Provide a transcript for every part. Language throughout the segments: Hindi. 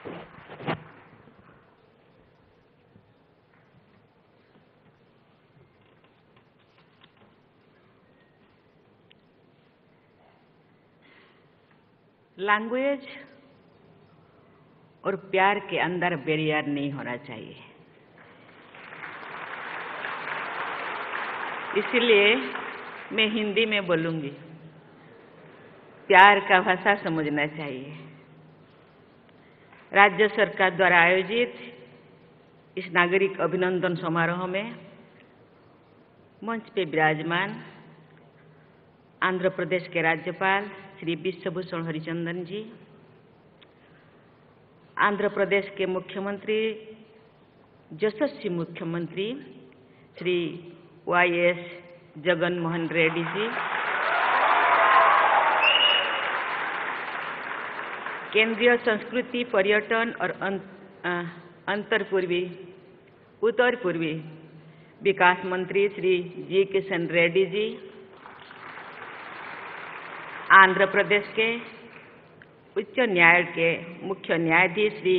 लैंग्वेज और प्यार के अंदर बैरियर नहीं होना चाहिए। इसलिए मैं हिंदी में बोलूंगी। प्यार का भाषा समझना चाहिए। राज्य सरकार द्वारा आयोजित इस नागरिक अभिनंदन समारोह में मंच पे विराजमान आंध्र प्रदेश के राज्यपाल श्री विश्वभूषण हरिचंदन जी, आंध्र प्रदेश के मुख्यमंत्री यशस्वी मुख्यमंत्री श्री YS जगन मोहन रेड्डी जी, केंद्रीय संस्कृति पर्यटन और उत्तर पूर्वी विकास मंत्री श्री जी किशन रेड्डी जी, आंध्र प्रदेश के उच्च न्यायालय के मुख्य न्यायाधीश श्री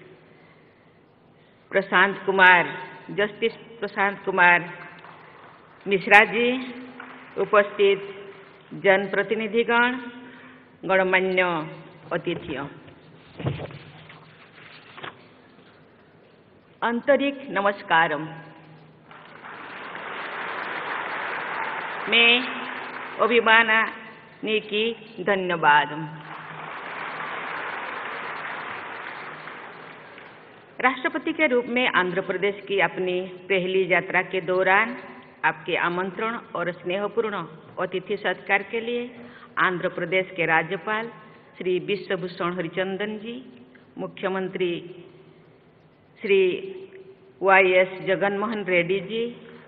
जस्टिस प्रशांत कुमार मिश्रा जी, उपस्थित जनप्रतिनिधिगण, गणमान्य अतिथियों, आंतरिक नमस्कारम। मैं अभिमानानिकी धन्यवाद। राष्ट्रपति के रूप में आंध्र प्रदेश की अपनी पहली यात्रा के दौरान आपके आमंत्रण और स्नेहपूर्ण अतिथि सत्कार के लिए आंध्र प्रदेश के राज्यपाल श्री विश्वभूषण हरिचंदन जी, मुख्यमंत्री श्री YS जगन मोहन रेड्डी जी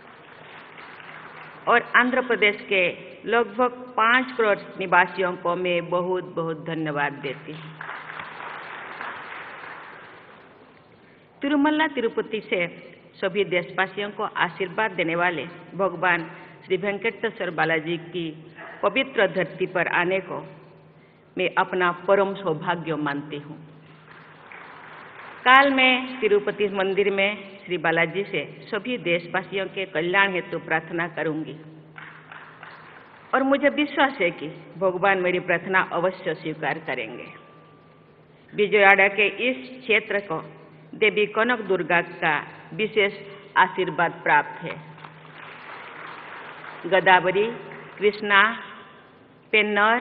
और आंध्र प्रदेश के लगभग 5 करोड़ निवासियों को मैं बहुत बहुत धन्यवाद देती हूँ। तिरुमला तिरुपति से सभी देशवासियों को आशीर्वाद देने वाले भगवान श्री वेंकटेश्वर बालाजी की पवित्र धरती पर आने को मैं अपना परम सौभाग्य मानती हूँ। काल मैं तिरुपति मंदिर में श्री बालाजी से सभी देशवासियों के कल्याण हेतु प्रार्थना करूंगी और मुझे विश्वास है कि भगवान मेरी प्रार्थना अवश्य स्वीकार करेंगे। विजयवाड़ा के इस क्षेत्र को देवी कनक दुर्गा का विशेष आशीर्वाद प्राप्त है। गोदावरी, कृष्णा, पेन्नर,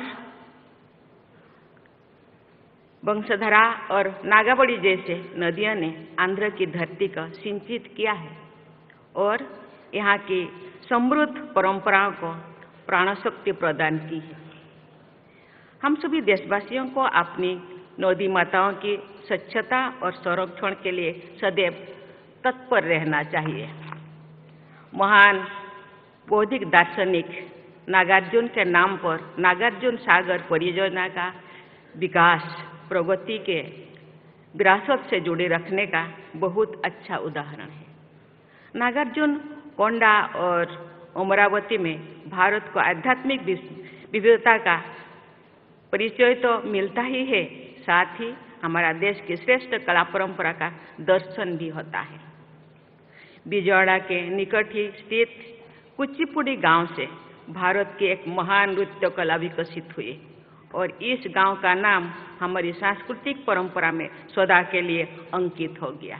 वंशधरा और नागावली जैसे नदियों ने आंध्र की धरती को सिंचित किया है और यहाँ की समृद्ध परंपराओं को प्राणशक्ति प्रदान की है। हम सभी देशवासियों को अपनी नदी माताओं की स्वच्छता और संरक्षण के लिए सदैव तत्पर रहना चाहिए। महान बौद्धिक दार्शनिक नागार्जुन के नाम पर नागार्जुन सागर परियोजना का विकास प्रगति के विरासत से जुड़े रखने का बहुत अच्छा उदाहरण है। नागार्जुन कोंडा और अमरावती में भारत को आध्यात्मिक विविधता का परिचय तो मिलता ही है, साथ ही हमारा देश की श्रेष्ठ कला परंपरा का दर्शन भी होता है। विजयवाड़ा के निकट ही स्थित कुचिपुड़ी गांव से भारत की एक महान नृत्य कला विकसित हुई और इस गांव का नाम हमारी सांस्कृतिक परंपरा में सदा के लिए अंकित हो गया।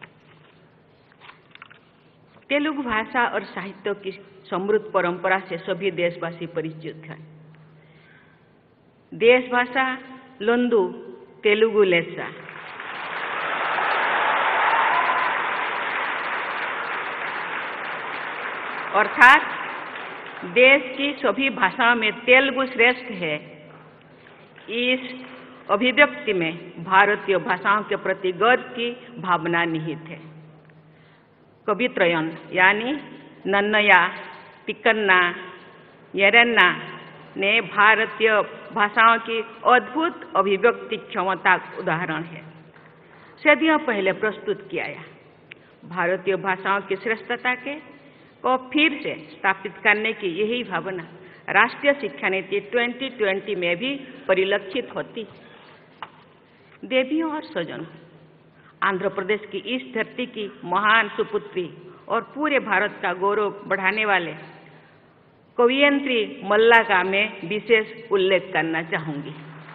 तेलुगु भाषा और साहित्य की समृद्ध परंपरा से सभी देशवासी परिचित हैं। देश भाषा लोंदु तेलुगु लेसा, अर्थात देश की सभी भाषाओं में तेलुगु श्रेष्ठ है। इस अभिव्यक्ति में भारतीय भाषाओं के प्रति गर्व की भावना निहित है। कवित्रयन यानी नन्नया, तिक्कन्ना, येरन्ना ने भारतीय भाषाओं की अद्भुत अभिव्यक्ति क्षमता का उदाहरण है। सदियों पहले प्रस्तुत किया गया भारतीय भाषाओं की श्रेष्ठता को फिर से स्थापित करने की यही भावना राष्ट्रीय शिक्षा नीति 2020 में भी परिलक्षित होती है। देवियों और स्वजनों, आंध्र प्रदेश की इस धरती की महान सुपुत्री और पूरे भारत का गौरव बढ़ाने वाले कवयित्री मल्ला का मैं विशेष उल्लेख करना चाहूंगी।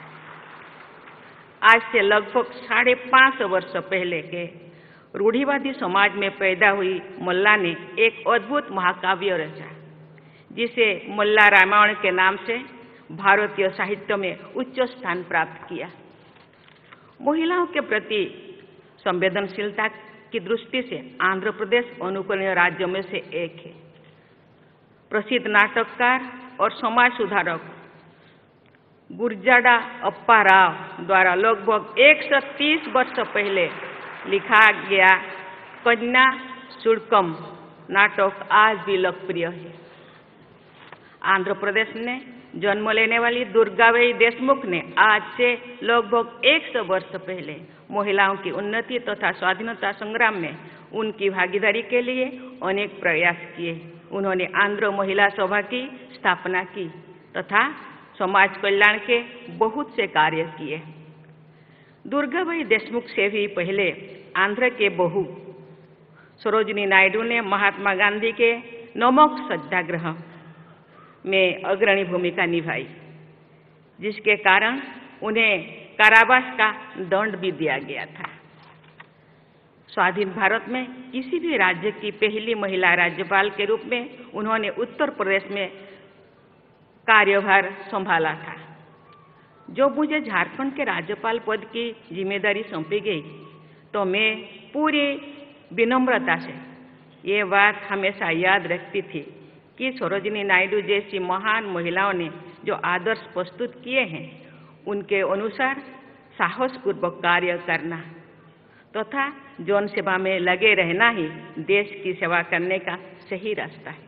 आज से लगभग 550 वर्ष पहले के रूढ़िवादी समाज में पैदा हुई मल्ला ने एक अद्भुत महाकाव्य रचा, जिसे मल्ला रामायण के नाम से भारतीय साहित्य में उच्च स्थान प्राप्त किया। महिलाओं के प्रति संवेदनशीलता की दृष्टि से आंध्र प्रदेश अनुकरणीय राज्यों में से एक है। प्रसिद्ध नाटककार और समाज सुधारक गुरजाड़ा अप्पा राव द्वारा लगभग 130 वर्ष पहले लिखा गया कन्या शुल्कम नाटक आज भी लोकप्रिय है। आंध्र प्रदेश ने जन्म लेने वाली दुर्गाबाई देशमुख ने आज से लगभग 100 वर्ष पहले महिलाओं की उन्नति तथा स्वाधीनता संग्राम में उनकी भागीदारी के लिए अनेक प्रयास किए। उन्होंने आंध्र महिला सभा की स्थापना की तथा समाज कल्याण के बहुत से कार्य किए। दुर्गाबाई देशमुख से भी पहले आंध्र के बहू सरोजिनी नायडू ने महात्मा गांधी के नमक सत्याग्रह में अग्रणी भूमिका निभाई, जिसके कारण उन्हें कारावास का दंड भी दिया गया था। स्वाधीन भारत में किसी भी राज्य की पहली महिला राज्यपाल के रूप में उन्होंने उत्तर प्रदेश में कार्यभार संभाला था। जो मुझे झारखंड के राज्यपाल पद की जिम्मेदारी सौंपी गई, तो मैं पूरी विनम्रता से ये बात हमेशा याद रखती थी कि सरोजिनी नायडू जैसी महान महिलाओं ने जो आदर्श प्रस्तुत किए हैं, उनके अनुसार साहसपूर्वक कार्य करना तथा जन सेवा में लगे रहना ही देश की सेवा करने का सही रास्ता है।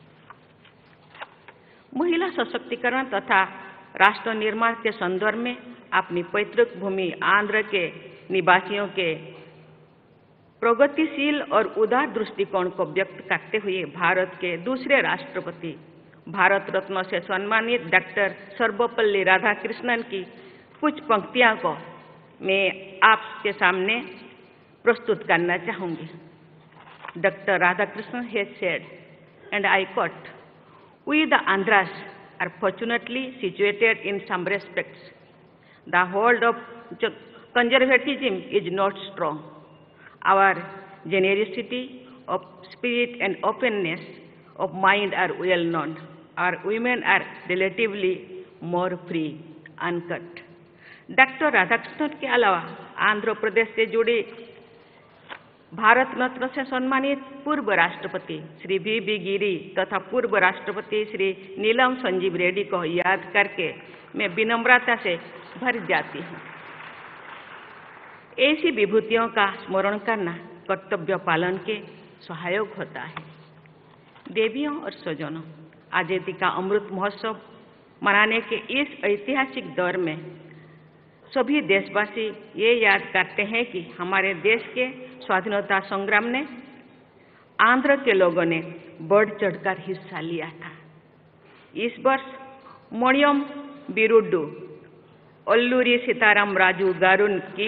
महिला सशक्तिकरण तथा राष्ट्र निर्माण के संदर्भ में अपनी पैतृक भूमि आंध्र के निवासियों के प्रगतिशील और उदार दृष्टिकोण को व्यक्त करते हुए भारत के दूसरे राष्ट्रपति भारत रत्न से सम्मानित डॉक्टर सर्वपल्ली राधाकृष्णन की कुछ पंक्तियों को मैं आपके सामने प्रस्तुत करना चाहूंगी। Doctor Radhakrishnan has said, and I quote, "We the Andhras are fortunately situated in some respects. The hold of conservatism is not strong. Our generosity of spirit and openness of mind are well known. Our women are relatively more free." Uncut. Doctor Radhakrishnan के अलावा आंध्र प्रदेश से जुड़ी भारत रत्न से सम्मानित पूर्व राष्ट्रपति श्री वी गिरी तथा पूर्व राष्ट्रपति श्री नीलम संजीव रेड्डी को याद करके मैं विनम्रता से भर जाती हूँ। ऐसी विभूतियों का स्मरण करना कर्तव्य पालन के सहायक होता है। देवियों और स्वजनों, आजादी का अमृत महोत्सव मनाने के इस ऐतिहासिक दौर में सभी देशवासी ये याद करते हैं कि हमारे देश के स्वाधीनता संग्राम ने आंध्र के लोगों ने बढ़ चढ़कर हिस्सा लिया था। इस वर्ष मणियम बिरुड्डू अल्लूरी सीताराम राजू गारू की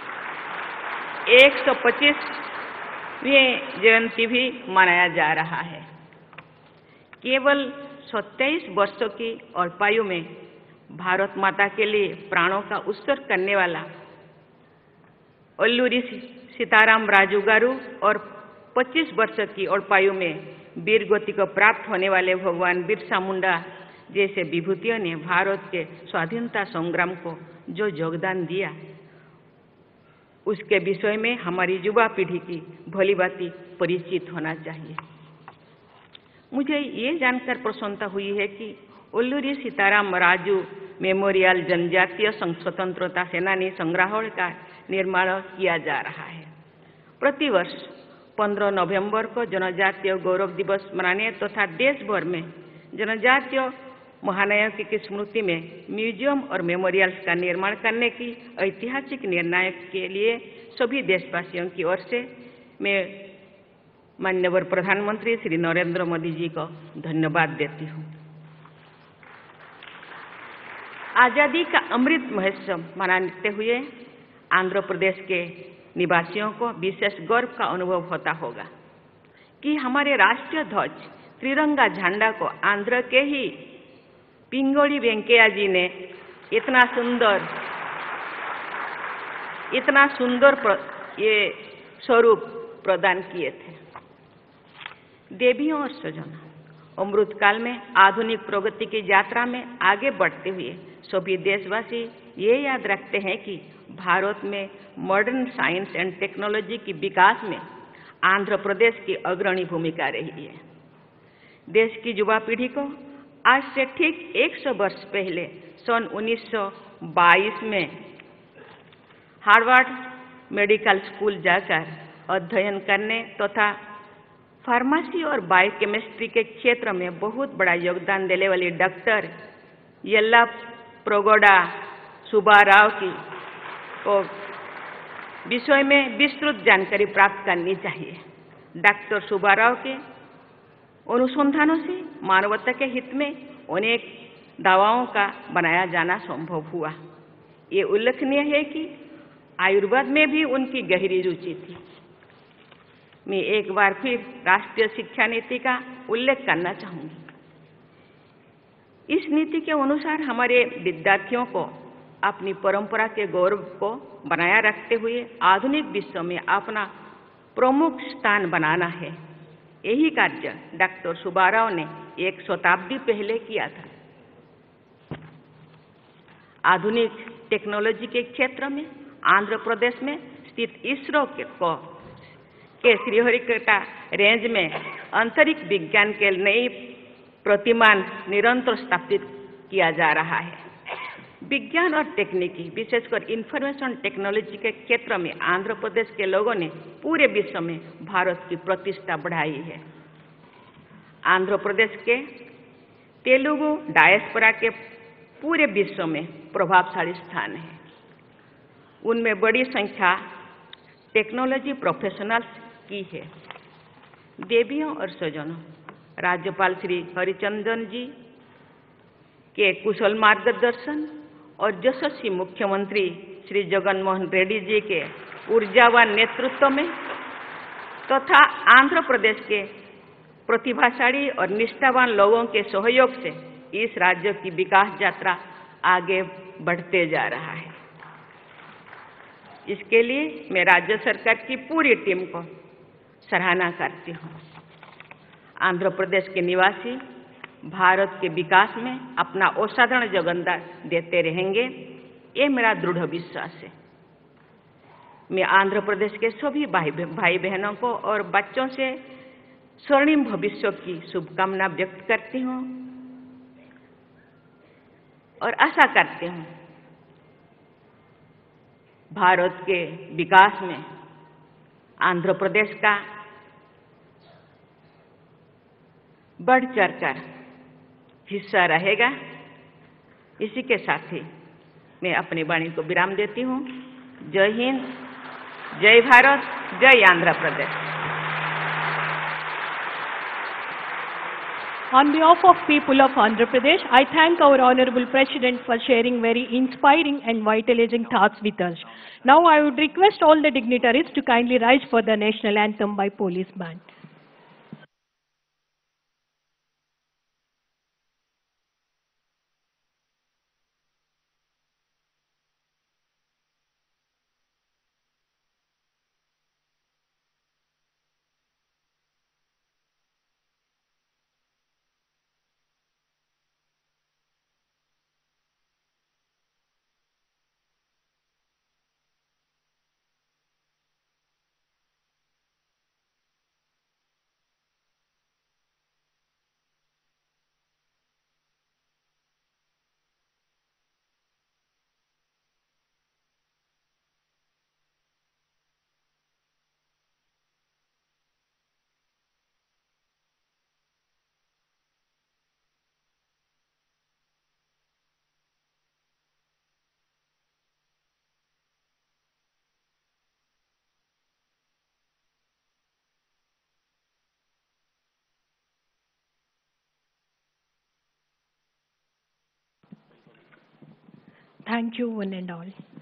125वीं जयंती भी मनाया जा रहा है। केवल 27 वर्षों की अल्पायु में भारत माता के लिए प्राणों का उत्सर्ग करने वाला अल्लूरी सीताराम राजू गारू और 25 वर्ष की अल्पायु में वीर गति को प्राप्त होने वाले भगवान बिरसा मुंडा जैसे विभूतियों ने भारत के स्वाधीनता संग्राम को जो योगदान दिया, उसके विषय में हमारी युवा पीढ़ी की भलीभांति परिचित होना चाहिए। मुझे ये जानकर प्रसन्नता हुई है कि अल्लूरी सीताराम राजू मेमोरियल जनजातीय स्वतंत्रता सेनानी संग्रहालय का निर्माण किया जा रहा है। प्रतिवर्ष 15 नवंबर को जनजातीय गौरव दिवस मनाने तथा देश भर में जनजातीय महानायकों की स्मृति में म्यूजियम और मेमोरियल्स का निर्माण करने की ऐतिहासिक निर्णय के लिए सभी देशवासियों की ओर से मैं माननीय प्रधानमंत्री श्री नरेंद्र मोदी जी को धन्यवाद देती हूँ। आजादी का अमृत महोत्सव मनाते हुए आंध्र प्रदेश के निवासियों को विशेष गर्व का अनुभव होता होगा कि हमारे राष्ट्रीय ध्वज त्रिरंगा झंडा को आंध्र के ही पिंगोली वेंकैया जी ने इतना सुंदर ये स्वरूप प्रदान किए थे। देवियों और स्वजनों, अमृतकाल में आधुनिक प्रगति की यात्रा में आगे बढ़ते हुए सभी देशवासी ये याद रखते हैं कि भारत में मॉडर्न साइंस एंड टेक्नोलॉजी की विकास में आंध्र प्रदेश की अग्रणी भूमिका रही है। देश की युवा पीढ़ी को आज से ठीक 100 वर्ष पहले सन 1922 में हार्वर्ड मेडिकल स्कूल जाकर अध्ययन करने तथा फार्मेसी और बायोकेमिस्ट्री के क्षेत्र में बहुत बड़ा योगदान देने वाली डॉक्टर येल्ला प्रगोडा सुब्बाराव की को विषय में विस्तृत जानकारी प्राप्त करनी चाहिए। डॉक्टर सुब्बाराव के अनुसंधानों से मानवता के हित में अनेक दवाओं का बनाया जाना संभव हुआ। ये उल्लेखनीय है कि आयुर्वेद में भी उनकी गहरी रुचि थी। मैं एक बार फिर राष्ट्रीय शिक्षा नीति का उल्लेख करना चाहूंगी। इस नीति के अनुसार हमारे विद्यार्थियों को अपनी परंपरा के गौरव को बनाए रखते हुए आधुनिक विश्व में अपना प्रमुख स्थान बनाना है। यही कार्य डॉक्टर सुब्बाराव ने एक शताब्दी पहले किया था। आधुनिक टेक्नोलॉजी के क्षेत्र में आंध्र प्रदेश में स्थित इसरो के श्रीहरिकोटा रेंज में अंतरिक्ष विज्ञान के नई प्रतिमान निरंतर स्थापित किया जा रहा है। विज्ञान और तकनीकी विशेषकर इंफॉर्मेशन टेक्नोलॉजी के क्षेत्र में आंध्र प्रदेश के लोगों ने पूरे विश्व में भारत की प्रतिष्ठा बढ़ाई है। आंध्र प्रदेश के तेलुगु डायस्पोरा के पूरे विश्व में प्रभावशाली स्थान है। उनमें बड़ी संख्या टेक्नोलॉजी प्रोफेशनल्स की है। देवियों और स्वजनों, राज्यपाल श्री हरिचंदन जी के कुशल मार्गदर्शन और यशस्वी मुख्यमंत्री श्री जगनमोहन रेड्डी जी के ऊर्जावान नेतृत्व में तथा आंध्र प्रदेश के प्रतिभाशाली और निष्ठावान लोगों के सहयोग से इस राज्य की विकास यात्रा आगे बढ़ते जा रहा है। इसके लिए मैं राज्य सरकार की पूरी टीम को सराहना करती हूँ। आंध्र प्रदेश के निवासी भारत के विकास में अपना असाधारण योगदान देते रहेंगे, ये मेरा दृढ़ विश्वास है। मैं आंध्र प्रदेश के सभी भाई बहनों को और बच्चों से स्वर्णिम भविष्य की शुभकामना व्यक्त करती हूँ और आशा करती हूँ भारत के विकास में आंध्र प्रदेश का बढ़ चढ़कर हिस्सा रहेगा। इसी के साथ ही मैं अपनी वाणी को विराम देती हूँ। जय हिंद, जय भारत, जय Andhra Pradesh. On behalf of people of Andhra Pradesh, I thank our Honorable President for sharing very inspiring and vitalizing thoughts with us. Now I would request all the dignitaries to kindly rise for the national anthem by police band. Thank you, one and all.